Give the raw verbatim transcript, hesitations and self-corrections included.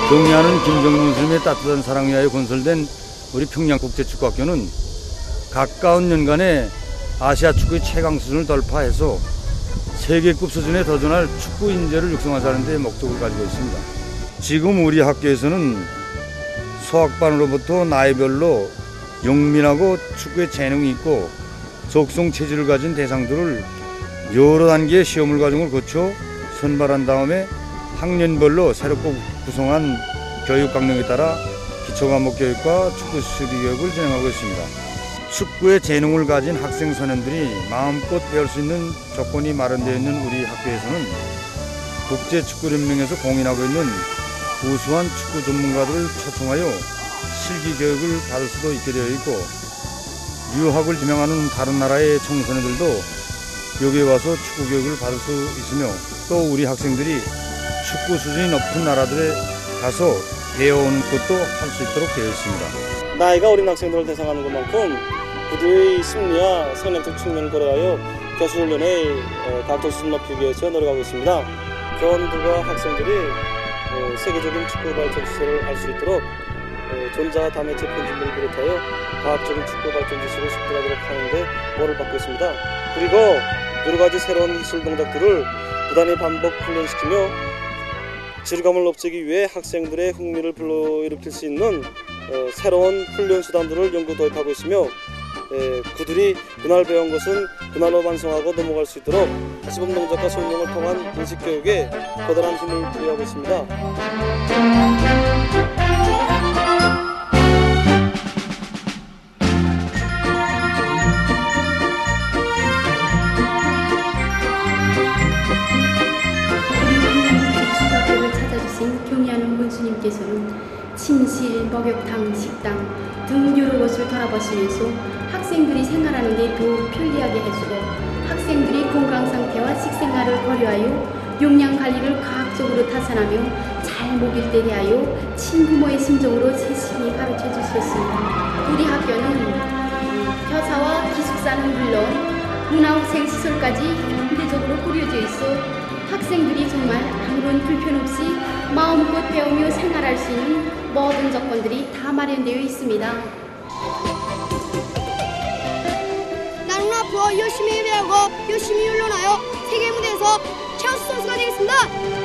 경의하는 김정문 스님의 따뜻한 사랑 위하여 건설된 우리 평양국제축구학교는 가까운 연간에 아시아 축구의 최강 수준을 돌파해서 세계급 수준에 도전할 축구 인재를 육성하자는 데 목적을 가지고 있습니다. 지금 우리 학교에서는 소학반으로부터 나이별로 영민하고 축구에 재능이 있고 적성 체질을 가진 대상들을 여러 단계의 시험을 과정을 거쳐 선발한 다음에 학년별로 새롭게 구성한 교육 강령에 따라 기초과목 교육과 축구 수비 교육을 진행하고 있습니다. 축구에 재능을 가진 학생 소년들이 마음껏 배울 수 있는 조건이 마련되어 있는 우리 학교에서는 국제축구연맹에서 공인하고 있는 우수한 축구 전문가들을 초청하여 실기 교육을 받을 수도 있게 되어 있고, 유학을 지명하는 다른 나라의 청소년들도 여기에 와서 축구 교육을 받을 수 있으며, 또 우리 학생들이 축구 수준이 높은 나라들에 가서 배워오는 것도 할 수 있도록 되어 있습니다. 나이가 어린 학생들을 대상하는 것만큼 그들의 심리와 성향적 측면을 고려하여 교수 훈련의 각종 수준 높이기 위해서 노력하고 있습니다. 교원들과 학생들이 세계적인 축구 발전 시설을 알 수 있도록 전자 다매 제품 준비를 비롯하여 과학적인 축구 발전 지식을 습득하도록 하는데 도움을 받고 있습니다. 그리고 여러 가지 새로운 기술 동작들을 부단히 반복 훈련시키며 질감을 높이기 위해 학생들의 흥미를 불러일으킬 수 있는 새로운 훈련 수단들을 연구 도입하고 있으며, 그들이 그날 배운 것은 그날로 완성하고 넘어갈 수 있도록 시범 동작과 설명을 통한 인식 교육에 커다란 힘을 부여하고 있습니다. 경의하는 문수님께서는 침실, 목욕탕, 식당 등 여러 곳을 돌아보시면서 학생들이 생활하는 데 더욱 편리하게 해주고, 학생들이 건강 상태와 식생활을 고려하여 용량 관리를 과학적으로 타산하며 잘 먹일 때 대하여 친부모의 심정으로 세심히 가르쳐 주셨습니다. 우리 학교는 교사와 기숙사는 물론 문화학생 시설까지 현대적으로 꾸려져 있어 학생들이 정말 아무런 불편 없이 마음껏 배우며 생활할 수 있는 모든 조건들이 다 마련되어 있습니다. 나는 앞으로 열심히 배우고 열심히 훈련하여 세계 무대에서 최우수 선수가 되겠습니다.